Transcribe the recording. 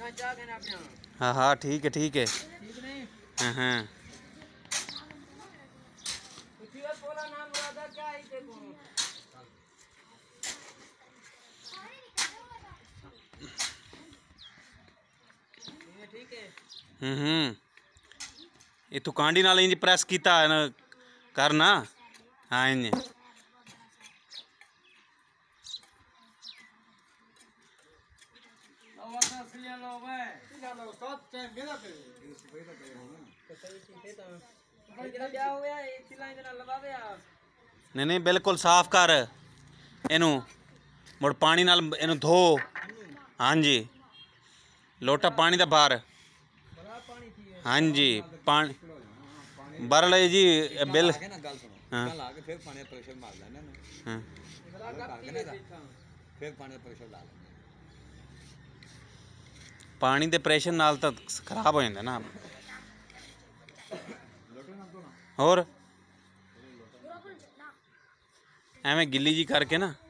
हाँ हाँ ठीक है ठीक है। हाँ हाँ ये तू कांडी नाल इंज प्रेस कीता है ना करना। हाँ इंज नहीं नहीं बिल्कुल साफ कर इनू मुड़ पानी नाल इनू धो। हाँ जी लोटा पानी दा बाहर। हाँ जी पानी बरल जी बिल। हाँ पानी दे प्रेशर नाल तो खराब हो जाता ना। और एवें गिल्ली जी करके ना